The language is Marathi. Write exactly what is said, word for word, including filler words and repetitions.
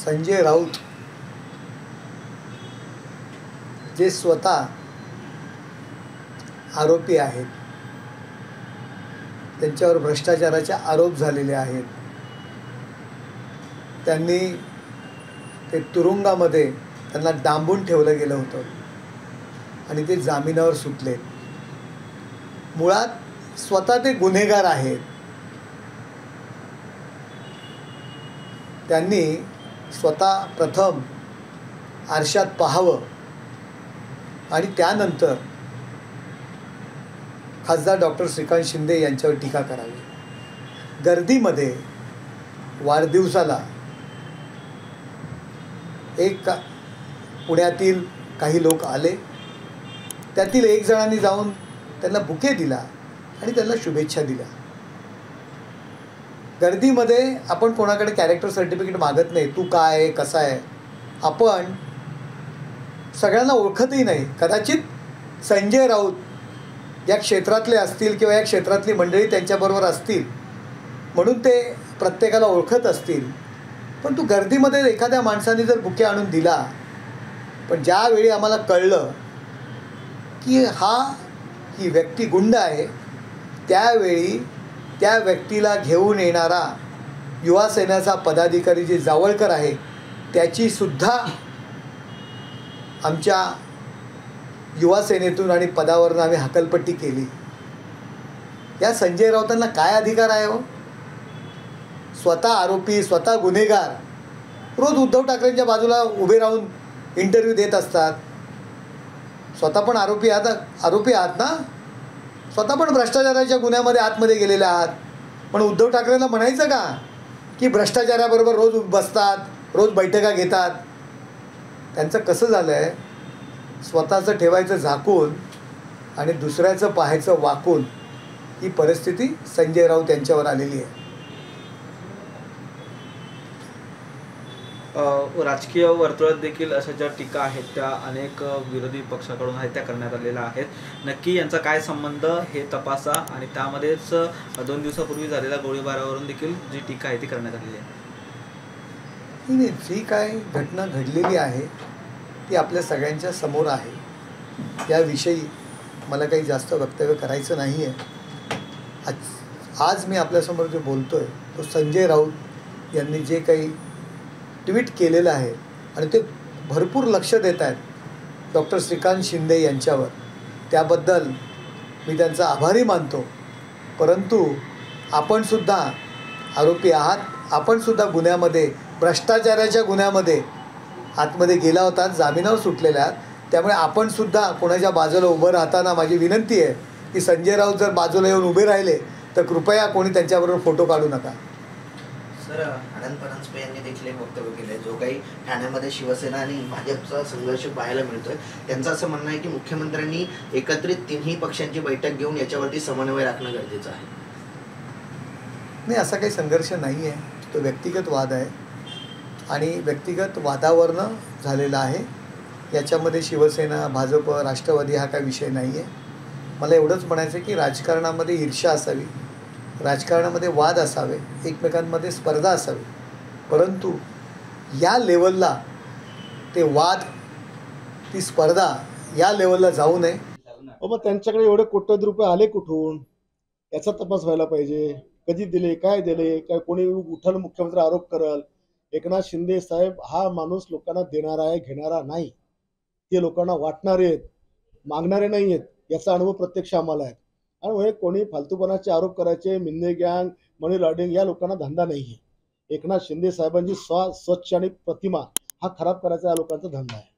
संजय राऊत जे स्वतः आरोपी आहेत, त्यांच्यावर भ्रष्टाचाराचे आरोप झालेले आहेत, त्यांनी ते तुरुंगामध्ये त्यांना डांबून ठेवलं गेलं होतं आणि ते जामिनावर सुटले। मुळात स्वतः ते गुन्हेगार आहेत। त्यांनी स्वतः प्रथम आरशात पाहावं आणि त्यानंतर खासदार डॉक्टर श्रीकांत शिंदे यांच्यावर टीका करावी। गर्दीमध्ये वाढदिवसाला एक पुण्यातील काही लोक आले, त्यातील एक जणांनी जाऊन त्यांना बुके दिला आणि त्यांना शुभेच्छा दिल्या। गर्दीमध्ये आपण कोणाकडे कॅरेक्टर सर्टिफिकेट मागत नाही, तू काय आहे, कसा आहे। आपण सगळ्यांना ओळखतही नाही। कदाचित संजय राऊत या क्षेत्रातले असतील किंवा या क्षेत्रातली मंडळी त्यांच्याबरोबर असतील म्हणून ते प्रत्येकाला ओळखत असतील, पण तू गर्दीमध्ये एखाद्या माणसाने जर बुके आणून दिला, पण ज्यावेळी आम्हाला कळलं की हा ही व्यक्ती गुंड आहे, त्यावेळी त्या व्यक्तीला घेऊन येणारा युवा सेनेचा पदाधिकारी जे जावळकर आहे त्याचीसुद्धा आमच्या युवा सेनेतून आणि पदावरून आम्ही हकलपट्टी केली। या संजय राऊतांना काय अधिकार आहे हो? स्वतः आरोपी, स्वतः गुन्हेगार, रोज उद्धव ठाकरेंच्या बाजूला उभे राहून इंटरव्ह्यू देत असतात। स्वतः पण आरोपी आहात आरोपी आहात ना, स्वतः पण भ्रष्टाचाराच्या गुन्ह्यामध्ये आतमध्ये गेलेले आहात, पण उद्धव ठाकरेंना म्हणायचं का की भ्रष्टाचाराबरोबर रोज बसतात, रोज बैठका घेतात? त्यांचं कसं झालं आहे, स्वतःचं ठेवायचं झाकून आणि दुसऱ्याचं पाहायचं वाकून, ही परिस्थिती संजय राऊत यांच्यावर आलेली आहे। राजकीय वर्तुळात देखील अशा ज्या टीका आहेत त्या अनेक विरोधी पक्षाकडून आहेत त्या करण्यात आलेल्या आहेत। नक्की यांचा काय संबंध हे तपासा आणि त्यामध्येच दोन दिवसापूर्वी झालेल्या गोळीबारावरून देखील जी टीका आहे ती करण्यात आलेली आहे। नाही, जी काय घटना घडलेली आहे ती आपल्या सगळ्यांच्या समोर आहे। याविषयी मला काही जास्त वक्तव्य करायचं नाही आहे। आज आज मी आपल्यासमोर जो बोलतो आहे तो संजय राऊत यांनी जे काही ट्विट केलेलं आहे आणि ते भरपूर लक्ष देत आहेत डॉक्टर श्रीकांत शिंदे यांच्यावर, त्याबद्दल मी त्यांचा आभारी मानतो। परंतु आपणसुद्धा आरोपी आहात, आपणसुद्धा गुन्ह्यामध्ये, भ्रष्टाचाराच्या गुन्ह्यामध्ये आतमध्ये गेला होता, जामिनावर सुटलेल्या आहात। त्यामुळे आपणसुद्धा कोणाच्या बाजूला उभं राहताना माझी विनंती आहे की संजय राऊत जर बाजूला येऊन उभे राहिले तर कृपया कोणी त्यांच्याबरोबर फोटो काढू नका। सर, आनंद परांजपे यांनी देखील एक वक्तव्य केलं आहे, जो काही ठाण्यामध्ये शिवसेना आणि भाजपचा संघर्ष पाहायला मिळतोय। त्यांचं असं म्हणणं आहे की मुख्यमंत्र्यांनी एकत्रित तिन्ही पक्षांची बैठक घेऊन याच्यावरती समन्वय राखणं गरजेचं आहे। नाही, असा काही संघर्ष नाही आहे, तो व्यक्तिगत वाद आहे आणि व्यक्तिगत वादावरनं झालेला आहे। याच्यामध्ये शिवसेना, भाजप, राष्ट्रवादी हा काही विषय नाही आहे। मला एवढंच म्हणायचं की राजकारणामध्ये ईर्ष्या असावी, राजकारणामध्ये वाद असावे, एकमेकांमध्ये स्पर्धा असावी, परंतु या लेवलला ते वाद, ती स्पर्धा या लेवलला जाऊ नये। बाबा त्यांच्याकडे एवढे कोट्यवधी रुपये आले कुठून याचा तपास व्हायला पाहिजे। कधी दिले, काय दिले, काय कोणी उठल मुख्यमंत्री आरोप करल। एकनाथ शिंदे साहेब हा माणूस लोकांना देणारा आहे, घेणारा नाही। ते लोकांना वाटणारे आहेत, मागणारे नाही आहेत, याचा अनुभव प्रत्यक्ष आम्हाला आहे। आणि कोणी फालतूपणाचे आरोप करायचे, मिंदे गँग, मनी लॉन्ड्रिंग या लोकांना धंदा नाही आहे। एकनाथ शिंदे साहेबांची स्व स्वच्छ आणि प्रतिमा हा खराब करायचा या लोकांचा धंदा आहे।